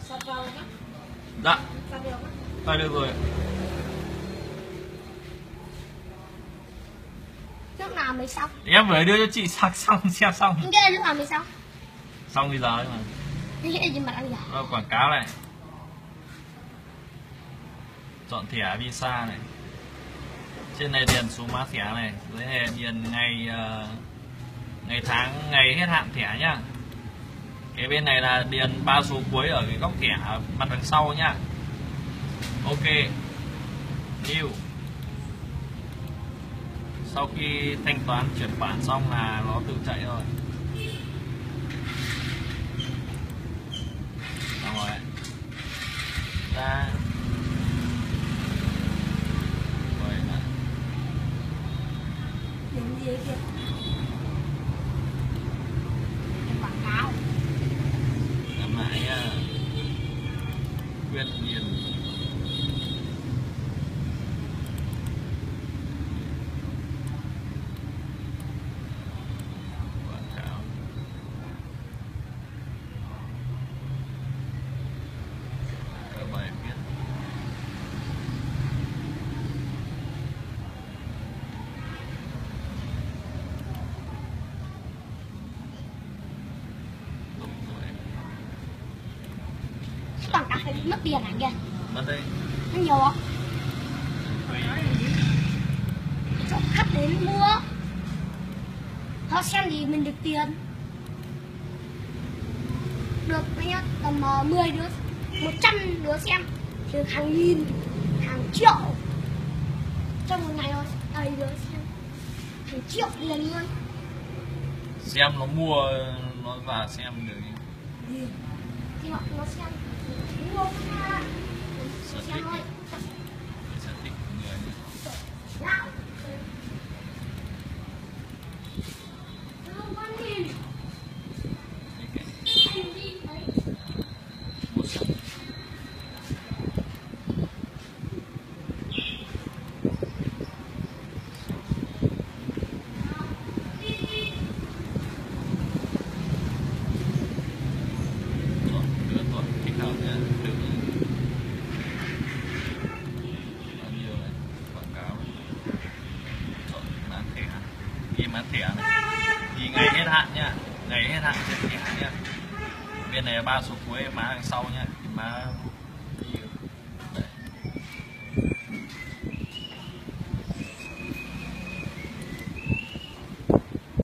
Dạ. Thôi được rồi. Lúc nào mới xong? Em phải đưa cho chị sạc xong xem xong. Anh kia lúc nào mới xong? Xong bây giờ ấy mà. Cái gì mà đang giả? Quảng cáo này. Chọn thẻ visa này. Trên này điền số mã thẻ này, dưới này điền ngày tháng, ngày hết hạn thẻ nhá. Cái bên này là điền 3 số cuối ở cái góc thẻ mặt đằng sau nhá. Ok. New. Sau khi thanh toán chuyển khoản xong là nó tự chạy rồi. Xong rồi. Ra. Rồi nữa. Điểm gì kìa? Quảng cáo. Làm lại nha. Quyết điền. Quảng cáo phải mất tiền hả kìa? Mất đây. Nó nhiều không? Cho khách đến mua. Họ xem thì mình được tiền. Được bao nhiêu? Tầm 10 đứa, 100 đứa xem. Được hàng nghìn, hàng triệu. Trong một ngày thôi, đầy đứa xem. Hàng triệu tiền luôn. Xem nó mua, nó vào xem được. Thì họ nó xem. Mua ra. Sở Xem thích. thôi. Sở thích của người. Nào. Không có nhìn. Anh đi đấy. Mua sẵn. Bán thẻ này thì ngày hết hạn nhá, ngày hết hạn trên thẻ nhá. Bên này là 3 số cuối, má đằng sau nhá, má